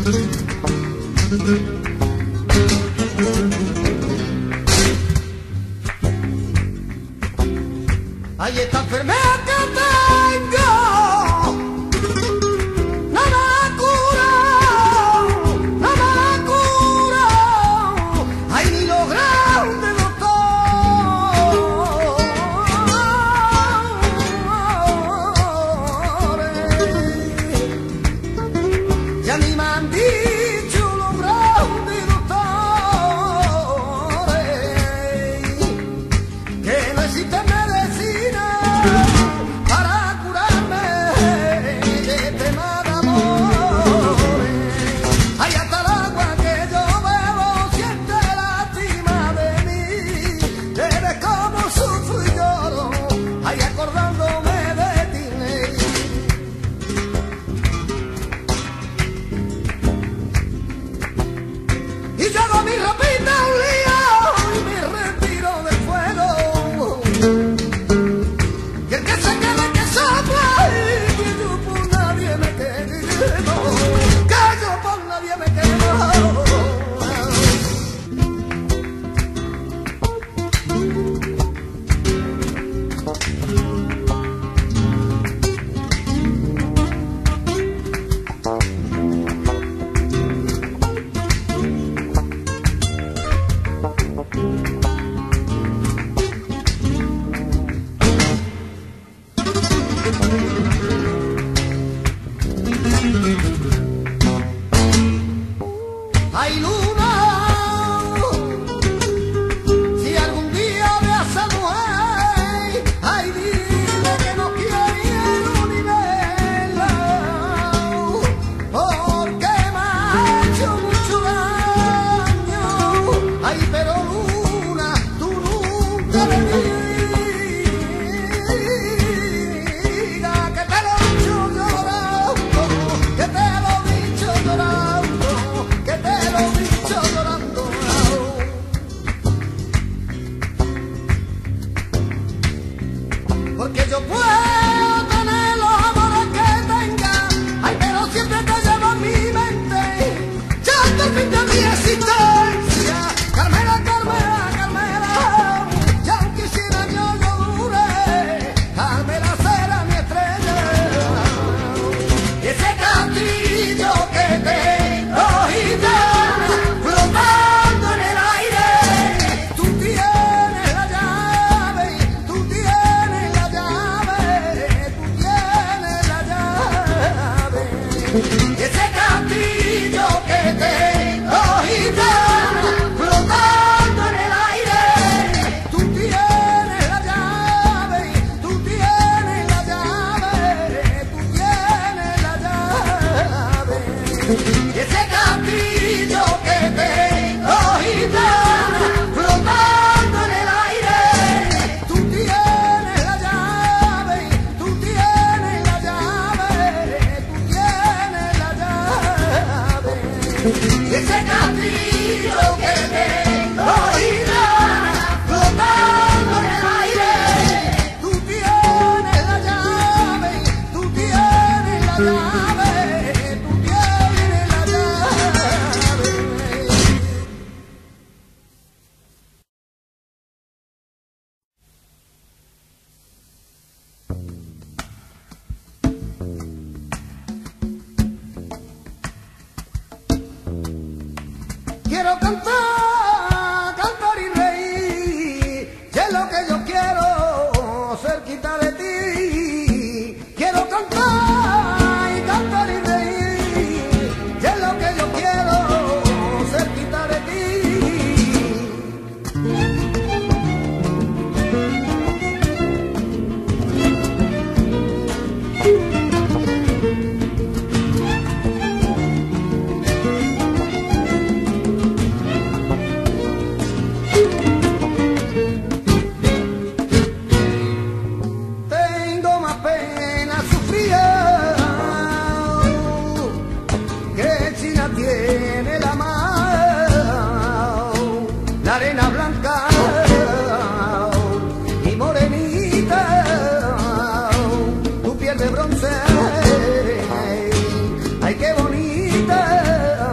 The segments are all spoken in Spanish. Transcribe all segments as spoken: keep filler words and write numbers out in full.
Ay, esta enfermedad que tengo no me cura, no me cura. Ay, ni lo grande doctores. Ya ni me han dicho los grandes doctores que no existe medicina para curarme de este mal amor. Ay, hasta el agua que yo bebo siente lástima de mí. Eres como sufro y lloro, ay, acordándome de ti. Y yo hago mi ropita un lío y me retiro del fuego. Y el que se quede que sopla, que yo por nadie me quedo, que yo por nadie me quedo. Ay, luna, si algún día me hace mujer, ay, dile que no quiero ni verla, porque me ha hecho mucho daño. Ay, pero luna, tú nunca le digas que te lo he dicho llorando, que te lo he dicho llorando, que te lo he dicho llorando. Porque yo puedo tener los amores que tenga, ay, pero siempre te llevo en mi mente, ya hasta el fin de mi existencia. Carmela, Carmela, Carmela, ya aunque quisiera yo no dure, Carmela será mi estrella. Y ese castillo que tengo gitana, flotando en el aire, tú tienes la llave, tú tienes la llave, tú tienes la llave. Y ese castillo que tengo gitana, flotando en el aire, tú tienes la llave, tú tienes la llave, tú tienes la llave. Y ese castillo que tengo gitana, flotando en el aire, tú tienes la llave, tú tienes la llave, tú tienes la llave. Y ese castillo que tengo gitana, flotando en el aire, tú tienes la llave, tú tienes la llave, tú tienes la llave. Quiero cantar, cantar y reír, y es lo que yo quiero, cerquita de ti. Quiero cantar y cantar y reír, y es lo que yo quiero, cerquita de ti. Ay, qué bonita.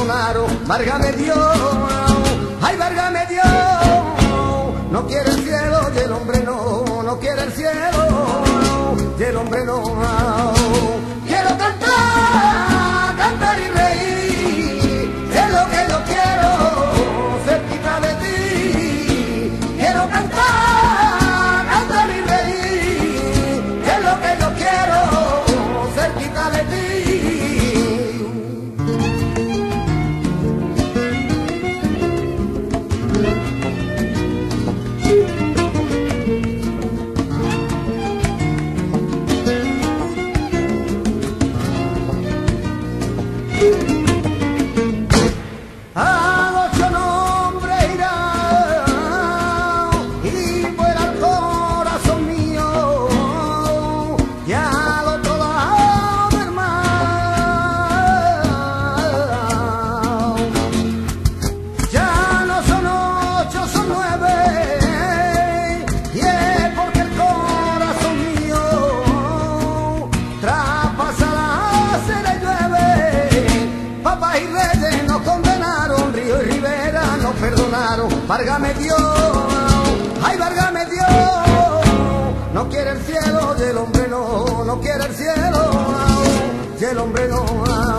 perdonaron. Válgame Dios, ay, válgame Dios. No quiere el cielo y el hombre no, no quiere el cielo y el hombre no. Quiero cantar, cantar y reír, es lo que yo quiero, cerquita de ti. Quiero cantar, cantar y reír, es lo que yo quiero, cerquita de ti. Válgame Dios, ay, válgame Dios. No quiere el cielo y el hombre no, no quiere el cielo y el hombre no.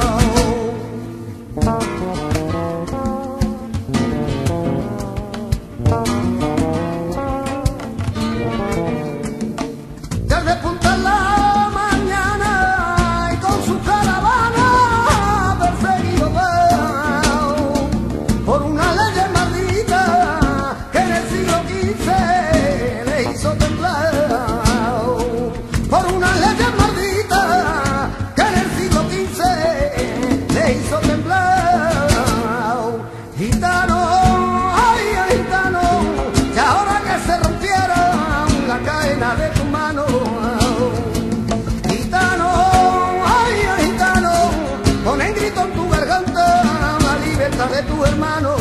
Desde punta en la mañana y con su caravana perseguido por una ley que en el siglo quince le hizo temblar, por una ley maldita que en el siglo quince le hizo temblar. Gitano, ay, ay, gitano, que ahora que se rompiera la cadena de tu mano. Gitano, ay, ay, gitano, pon en grito en tu garganta la libertad de tu hermano.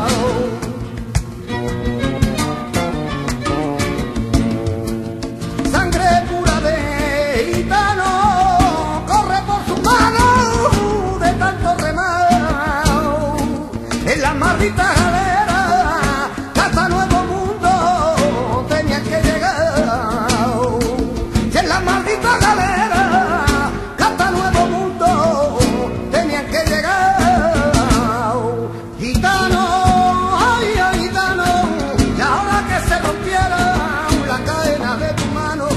Maldita galera que hasta Nuevo Mundo tenían que llegar. Y en la maldita galera que hasta Nuevo Mundo tenían que llegar. Gitano, ay, ay, gitano, y ahora que se rompiera la cadena de tu mano.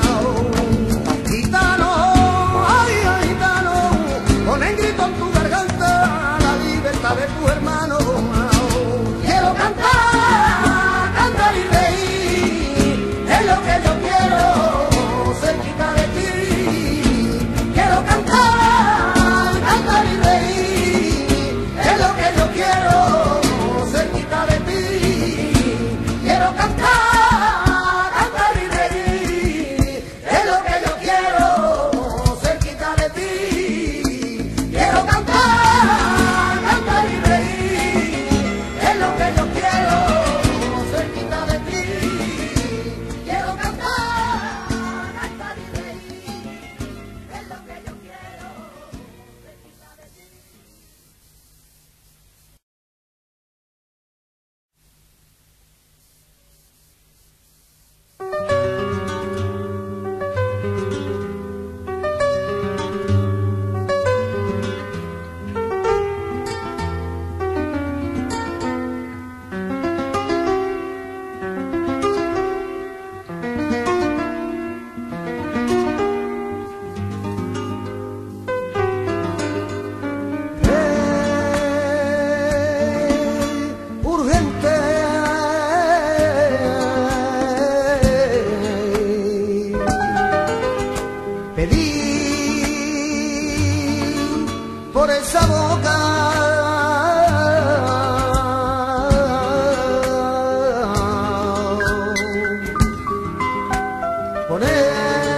Gitano, ay, ay, gitano, pon en grito en tu garganta la libertad de tu hermano. Quiero cantar, cantar y reír, es lo que yo quiero, cerquita de ti. Quiero cantar, cantar y reír, es lo que yo quiero, cerquita de ti. Quiero cantar, cantar y reír, es lo que yo quiero, cerquita de ti. Quiero cantar, cantar y reír, es lo que yo quiero, cerquita de ti. Quiero cantar, cantar y reír, es lo que yo quiero, cerquita de ti. Por esa boca poner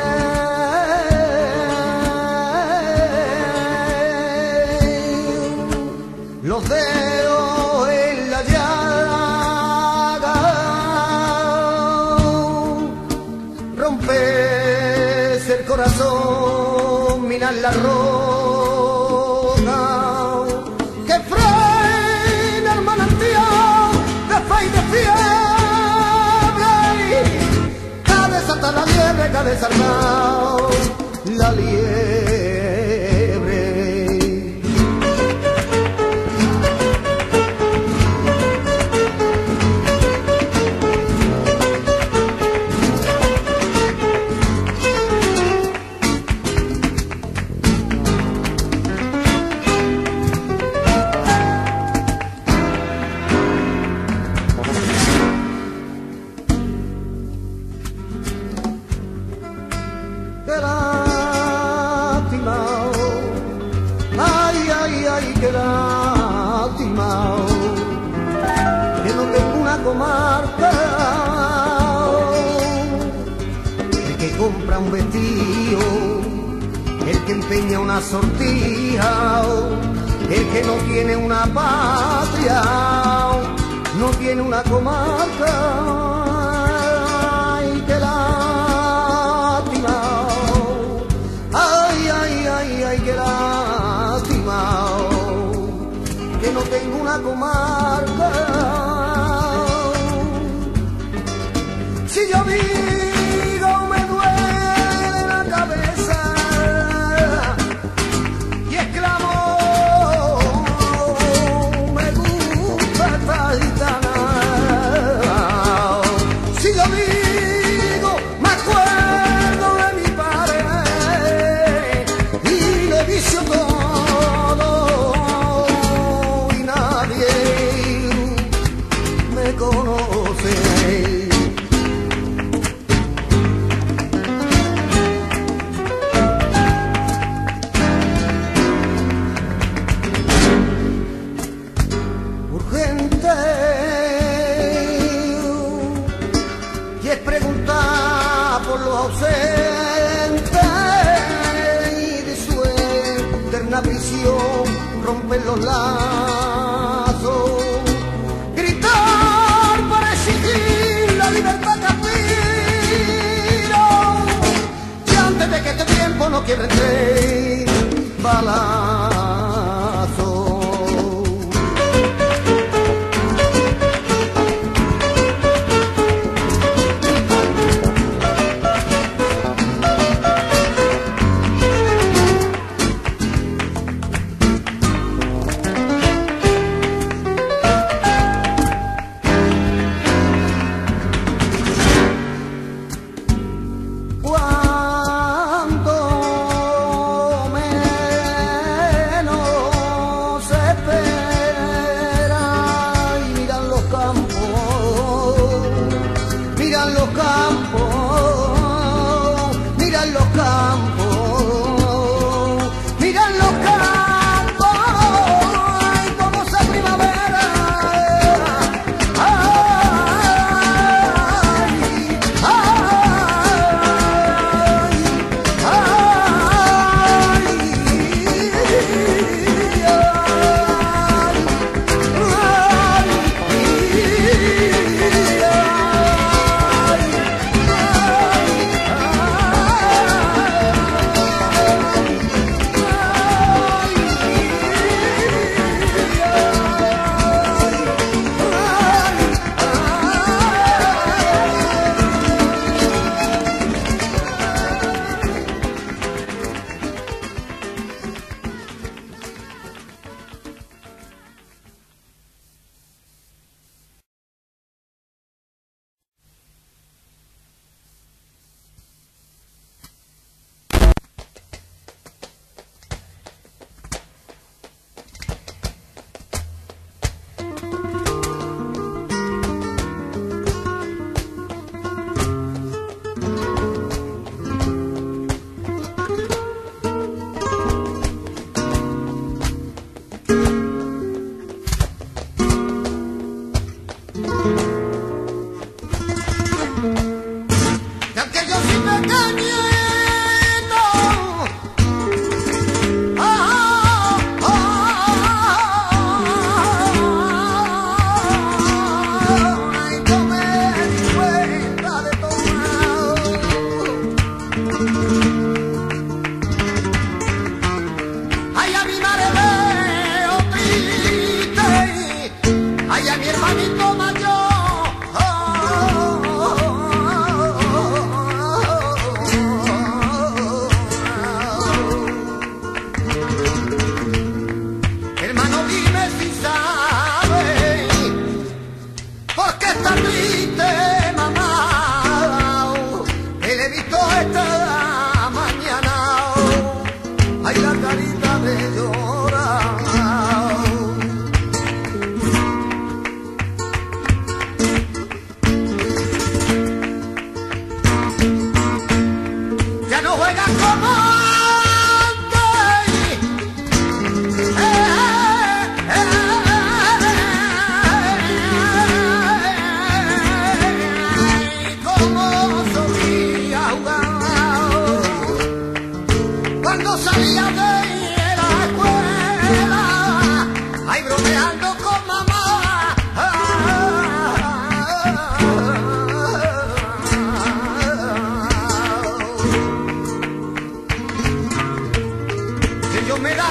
los dedos en la llaga, rompes el corazón, mirar la roca que deja de salvar la liebre. Qué lástima, ay, ay, ay, qué lástima, que no tengo una comarca, el que compra un vestido, el que empeña una sortija, el que no tiene una patria, no tiene una comarca, ay, qué lástima. Ay, ay, ay, ay, qué lástima, que no tengo una comarca. Si yo digo me duele la cabeza y exclamo me gusta esta gitana. Si yo digo me acuerdo de mi padre vicio todo y nadie me conoce. Urgente y es preguntar por los ausentes y de su eterna prisión romper los lazos, gritar para exigir la libertad que aspiro, y antes de que este tiempo no quiebre entre balazos. Cuando me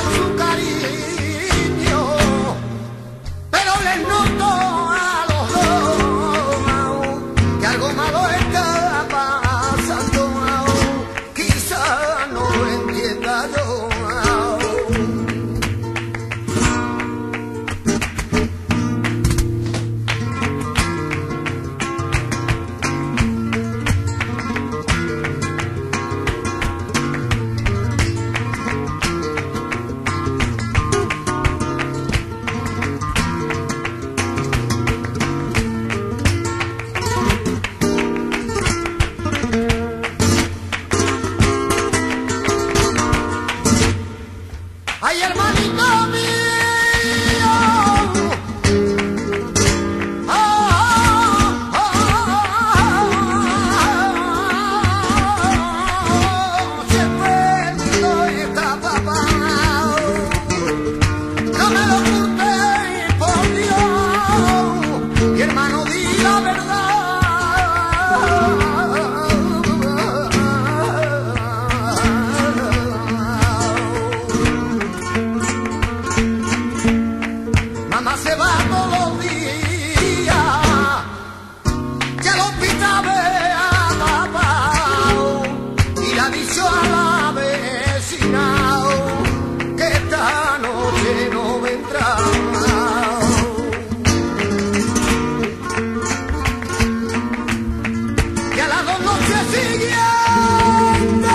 su cariño, pero les noto a los dos que algo malo está pasando, quizá no lo entienda yo. Ay, hermanito mío, oh, oh, oh, oh, siempre estoy tapado, no me lo ocultes por Dios, mi hermano, di la verdad. Mamá se va todos los días, ya lo pitabe a papá y le ha dicho a la vecina que esta noche no vendrá. Que a las dos noches siguientes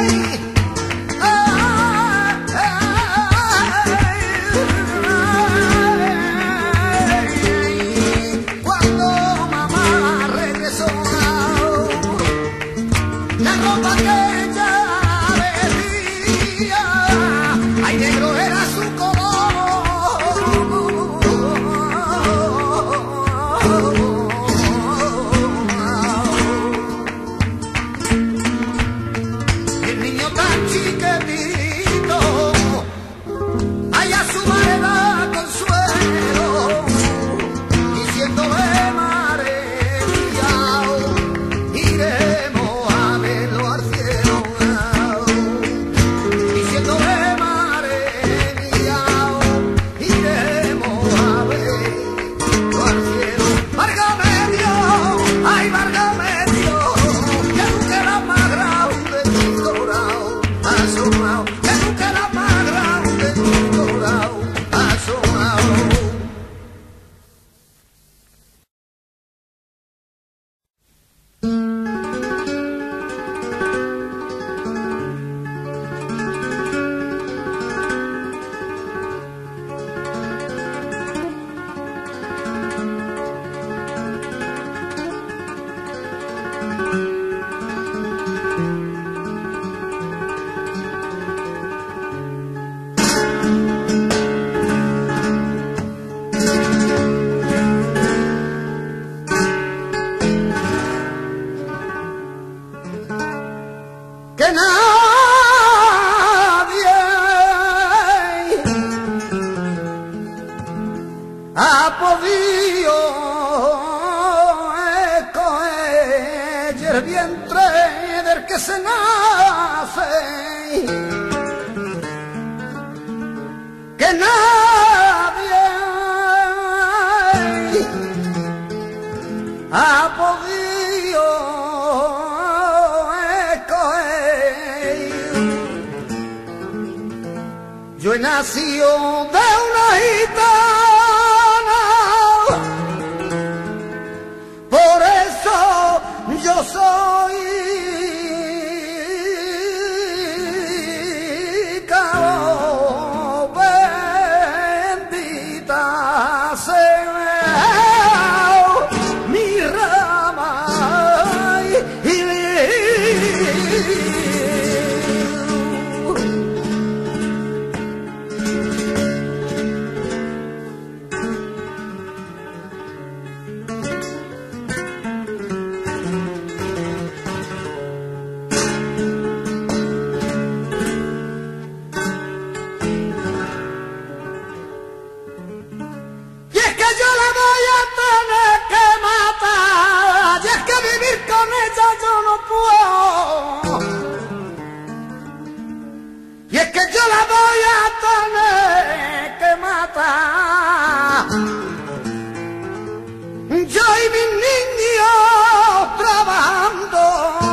la ropa que ella vestía, ay, negro era su color. Y el niño tan chiquitito, ay, a su madre da consuelo, diciéndole: madre mía, iremos a verlo al cielo, diciéndole: madre mía, iremos a verlo al cielo. Válgame Dios, ay, válgame Dios, que nunca era más grande mi dorado asomado, que nunca era más grande mi dorado asomado. Que nadie ha podido escoger el vientre del que se nace, que nadie ha podido yo he nacido de una gitana, por eso yo soy cao, bendita sea mi rama y y es que yo la voy a tener que matar. Yo y mis niños trabajando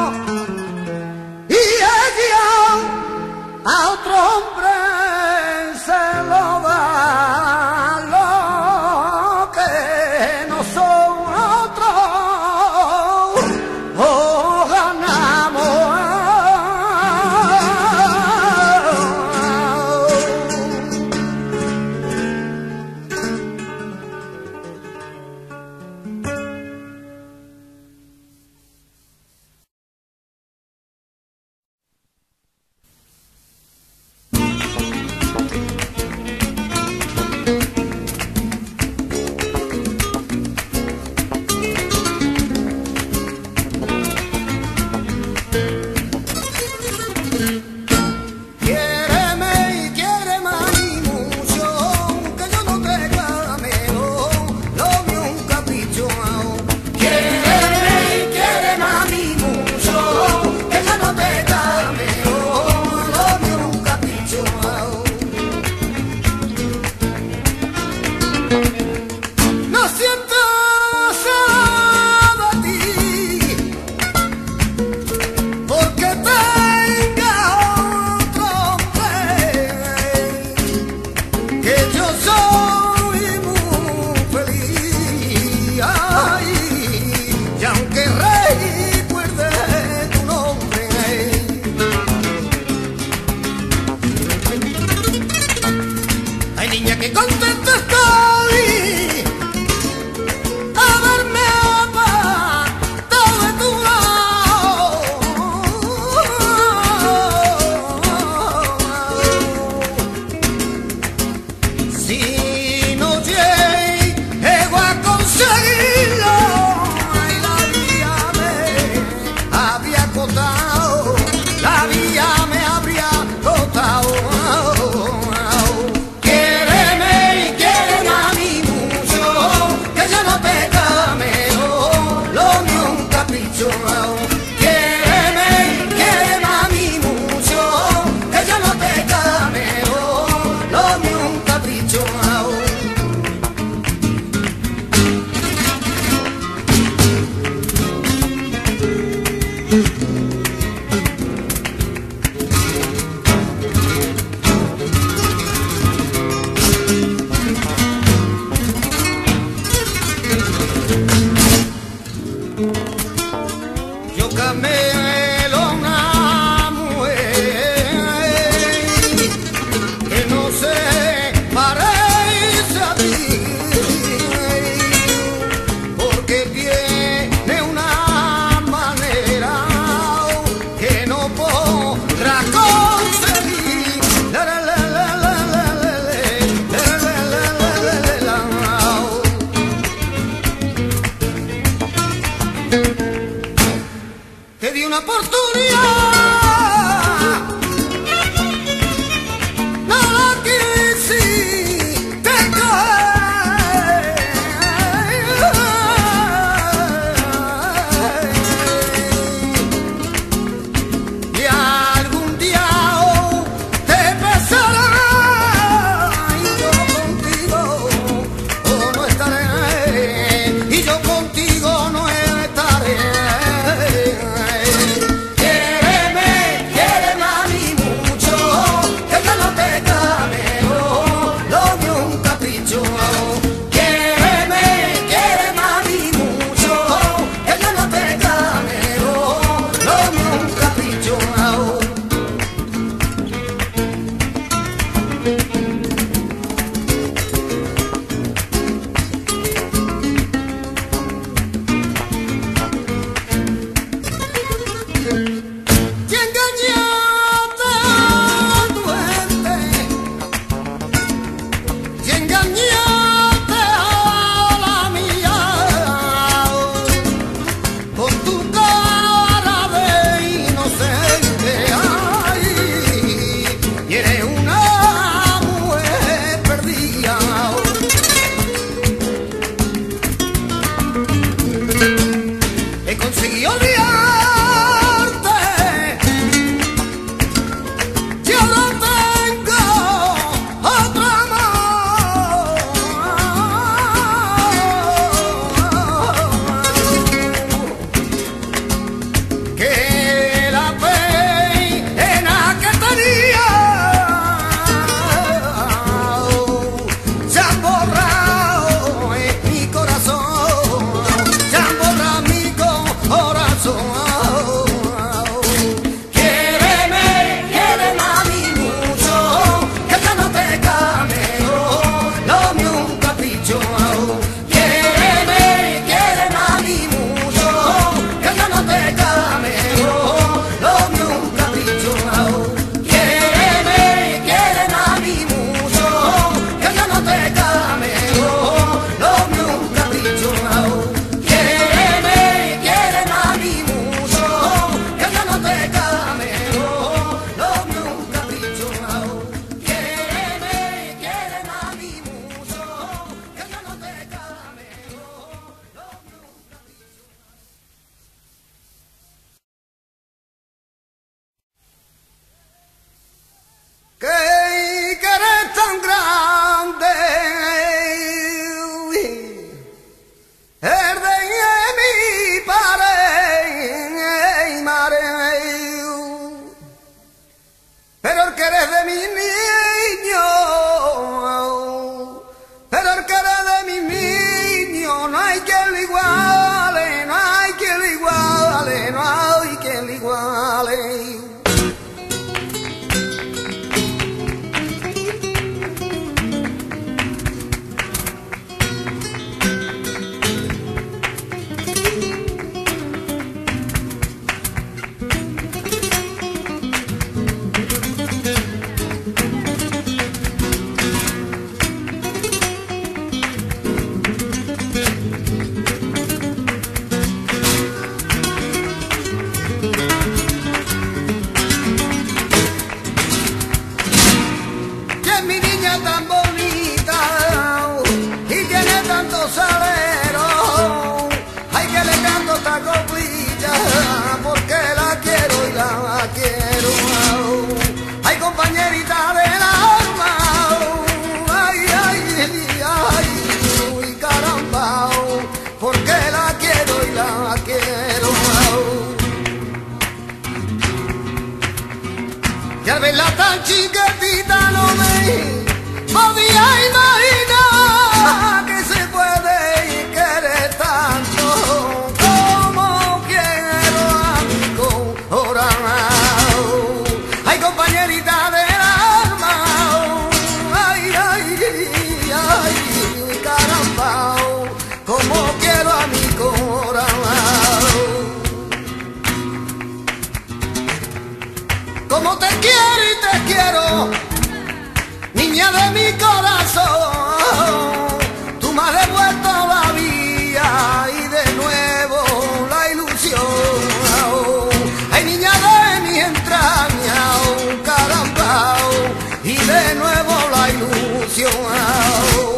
y ella a otro hombre se lo da, lo que nosotros oh, ganamos. Que contento estoy haberme apartado de tu lado. Si no llego a conseguirlo, ay, la vida me habría costado, la vida me habría costado. Te di una oportunidad, no la quisiste coger, y algún día oh, te pesará, y yo contigo oh, no estaré, y yo contigo no estaré. Yo no tengo tan chiquitita no me podía imaginar que se puede querer tanto como quiero a mi corazón. Ay, compañerita del alma, ay, ay, ay, caramba, como quiero a mi corazón. Como te quiero y te quiero, niña de mi corazón, tú me has devuelto la vida y de nuevo la ilusión. Ay, niña de mi entraña, oh, caramba, y de nuevo la ilusión.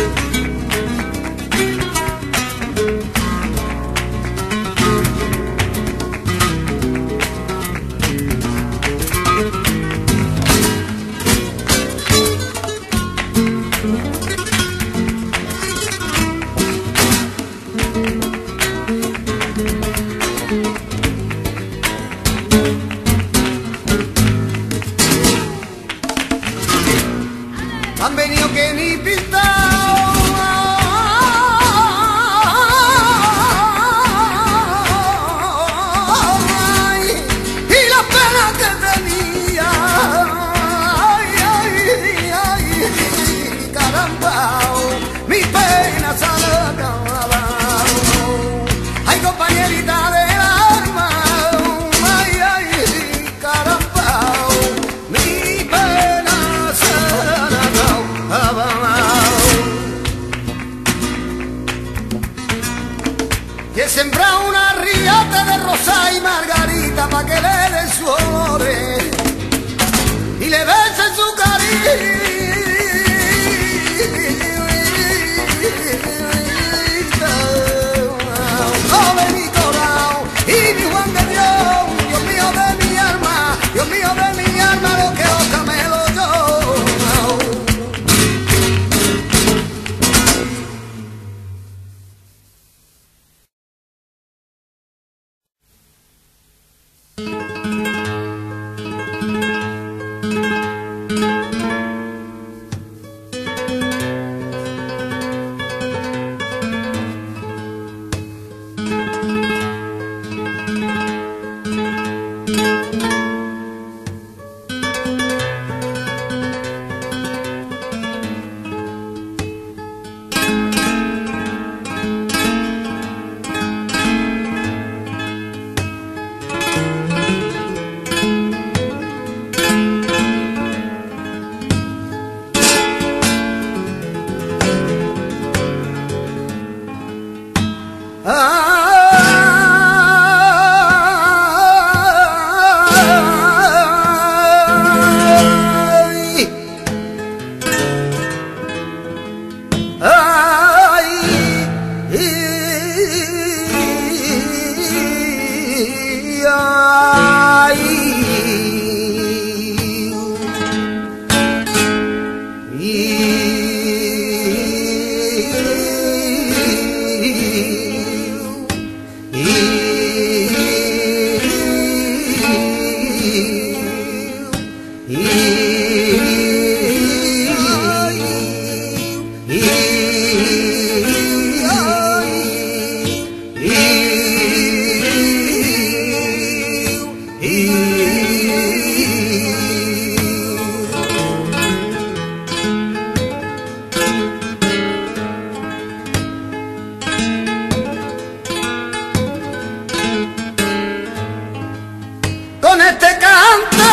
Han venido que ni pintado, ay, y las penas que tenía, ay, ay, ay, caramba, mis penas han acabado. Ay, compañerita del alma, ay, ay, caramba, mis penas han acabado. Que sembra una riata de rosa y margarita pa' que le den su olores y le besen su carita. Oh, de mi corazón y mi Juan de Dios, Dios mío de mi alma, Dios mío de mi alma, lo que otra me lo yo. Con este canto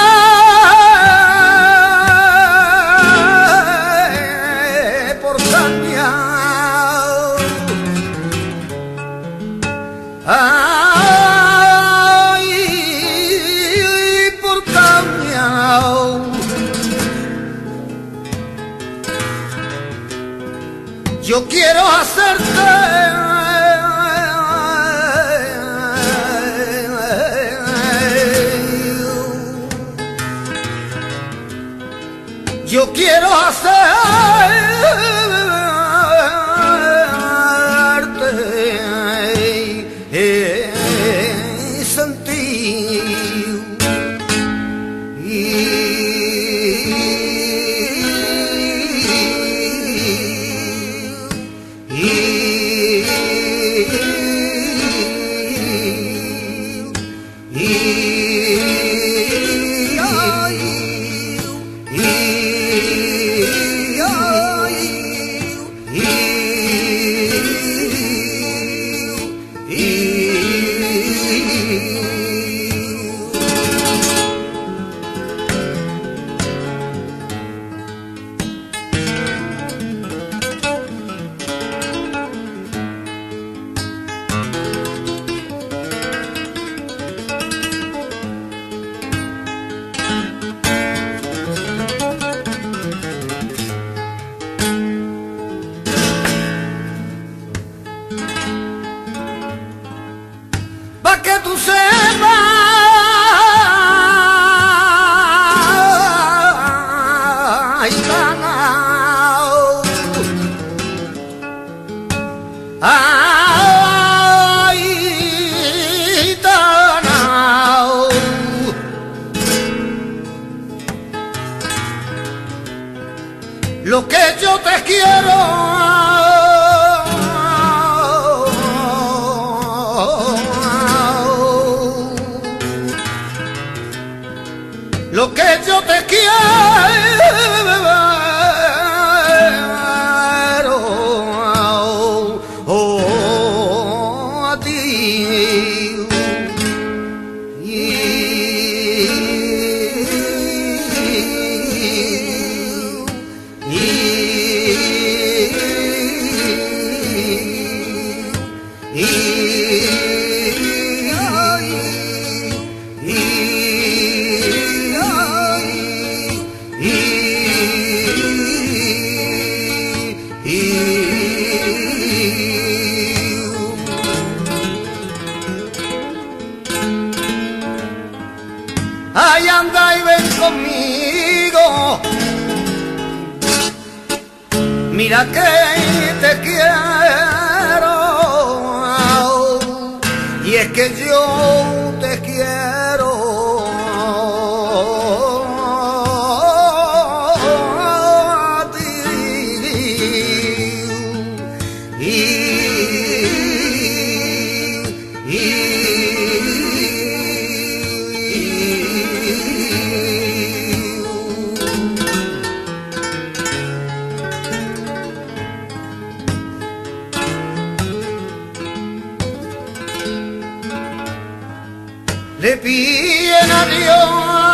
por cambiar, ay, por cambiar, yo quiero hacerte yo quiero hacerte sentir y lo que yo te quiero, lo que yo te quiero, oh, a ti. Ay, anda y ven conmigo, mira que te quiero, y es que yo te quiero a ti, y, y le piden a Dios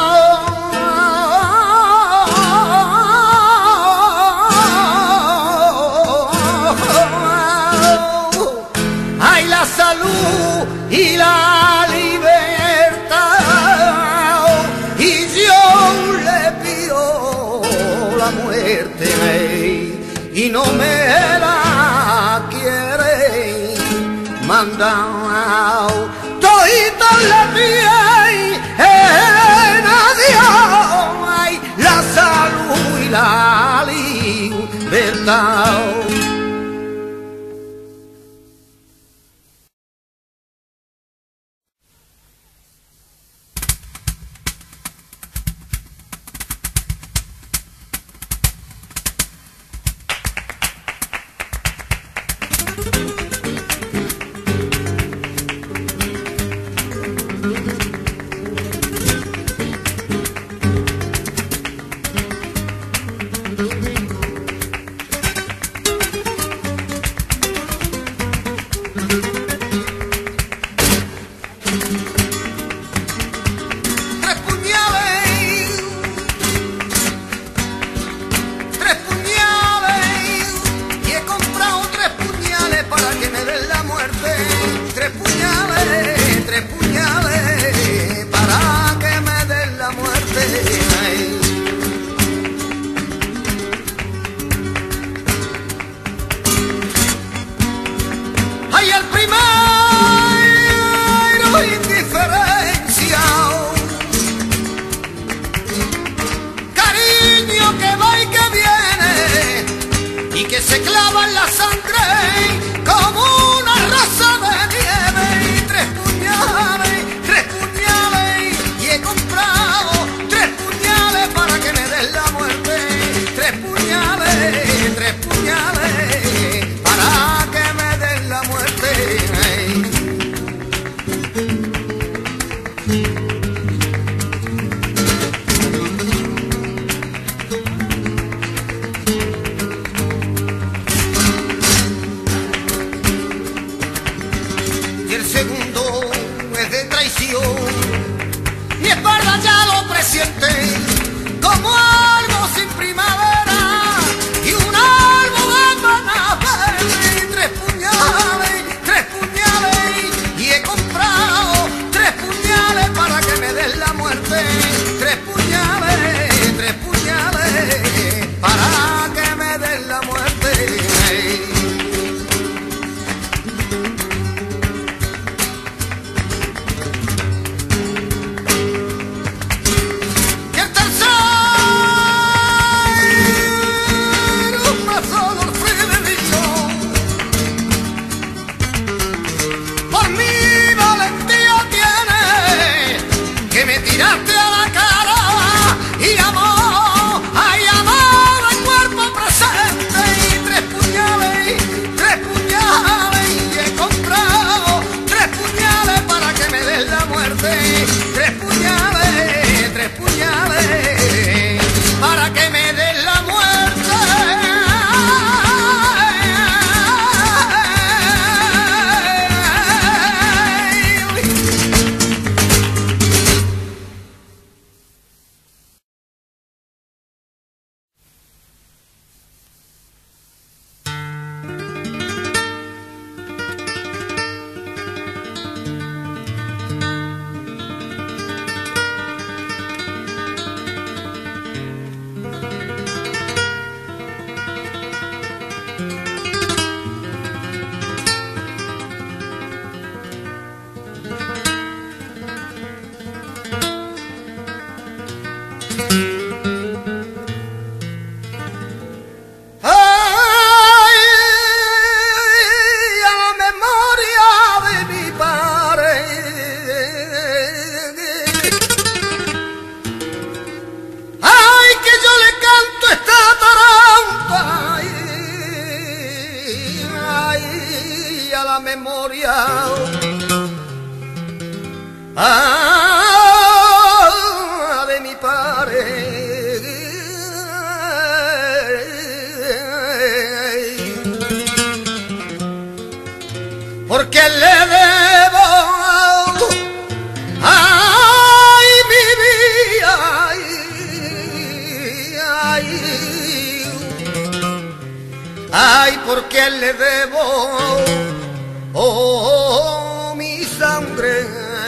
ay la salud y la libertad, y yo le pido la muerte y no me la quiere mandar. Todito le piden a Dios la salud y la libertad. Se clava en la sangre como una rosa de nieve, y tres puñales, tres puñales, y he comprado tres puñales para que me den la muerte, tres puñales, tres puñales, para que me den la muerte. Mi espalda ya lo presiente como algo sin primavera y un árbol de porque le debo, ay, mi vida, ay, ay, ay, porque le debo, oh, mi sangre.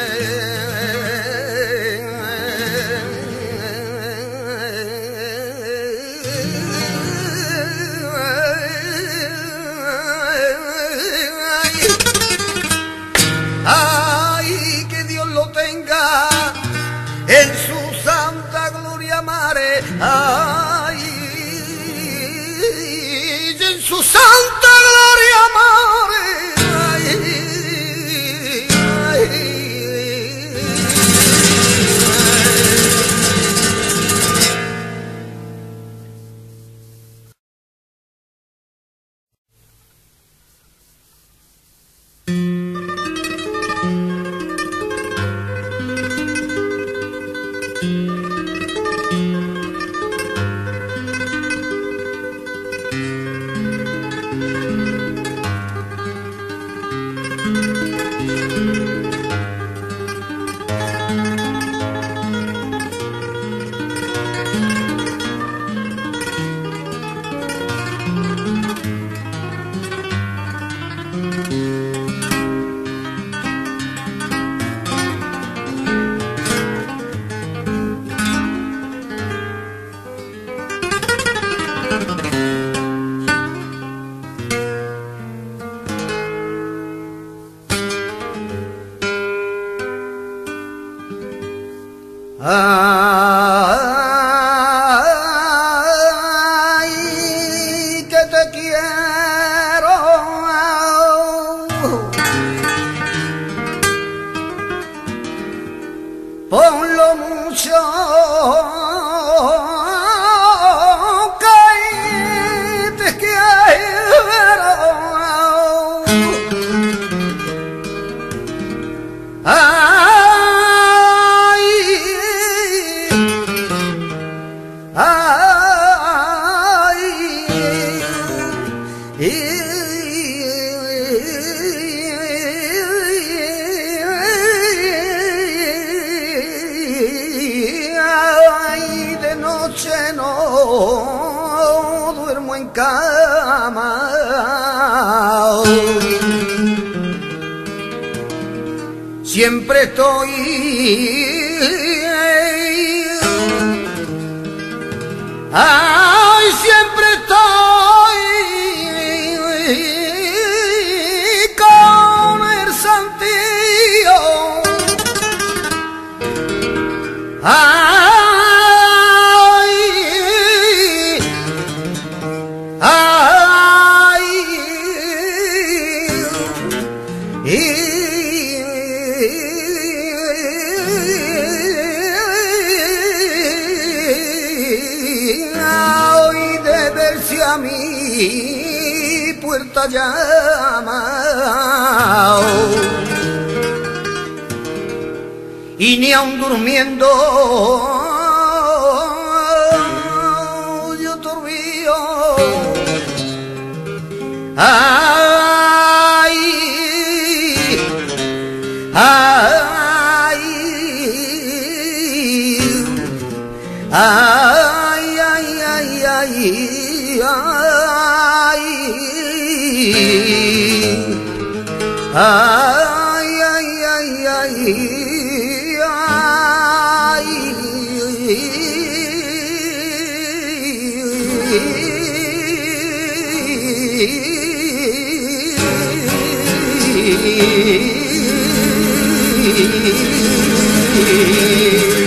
Ay, que Dios lo tenga en su santa gloria, mare. Ay, en su santa gloria, mare. Ay, ay, ay, que te quiero, por lo mucho que te quiero. Ay, de noche no duermo en cama, siempre estoy ay, siempre estoy con el santío. Ay, ay, hoy de verse a mi puerta llama y ni aun durmiendo yo turbio. Ay, ay, ay, ay, ay, ay, ay, ay, ay, ay, ay.